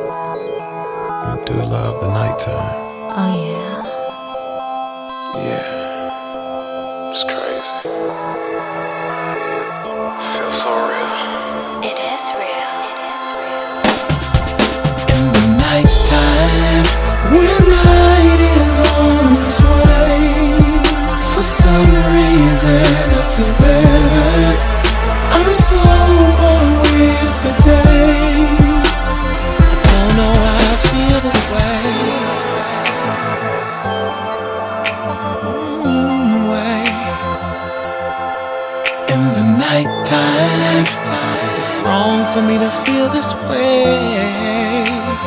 I do love the nighttime. Oh yeah. Yeah, it's crazy. It feels so real. It is real. In the nighttime, when night is on its way, for some reason I feel better. I'm so bored with the day. I don't know why I feel this way. In the nighttime, it's wrong for me to feel this way.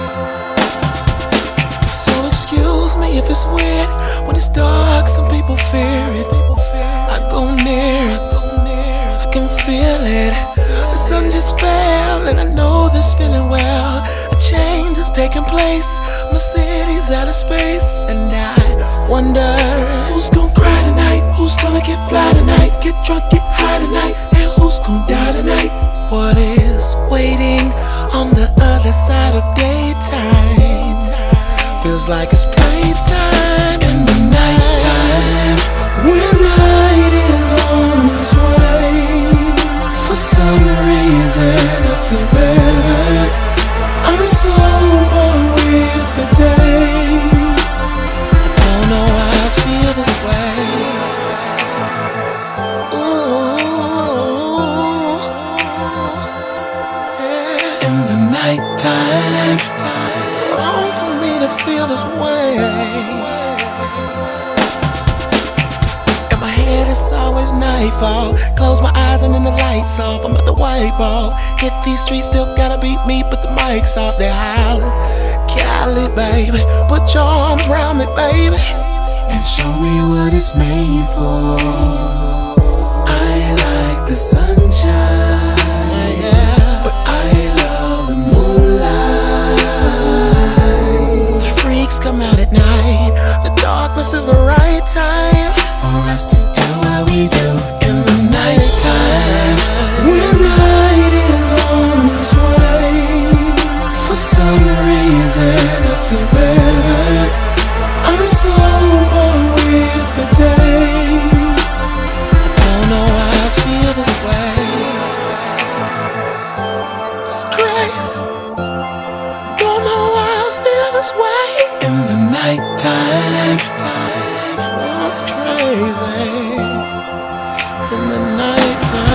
So excuse me if it's weird. When it's dark, some people fear it. I go near it, I can feel it. The sun just fell and I know this feeling well. A change is taking place, my city's out of space. And I wonder, who's gonna cry tonight? Who's gonna get fly tonight? Get drunk, get high tonight? And who's gonna die tonight? What is waiting on the other side of daytime? Feels like it's playtime. In the nighttime, when night is on its way, for some reason I feel better. I'm so bored with the day. I don't know why I feel this way. Ooh, yeah. In the nighttime, it's wrong for me to feel this way. In my head it's always nightfall. Close my eyes and then the lights off. I'm at the white ball. Hit these streets, still gotta beat me, but the mic's off. They're hollering, Cali, baby, put your arms around me, baby, and show me what it's made for. I like the sunshine, yeah, but I love the moonlight. The freaks come out at night. The darkness is the right time for us to do what we do. In the nighttime, when night is on its way, for some reason I feel better. I'm so bored with the day. I don't know why I feel this way. It's crazy. Don't know why I feel this way. In the nighttime, oh, it's crazy. In the nighttime.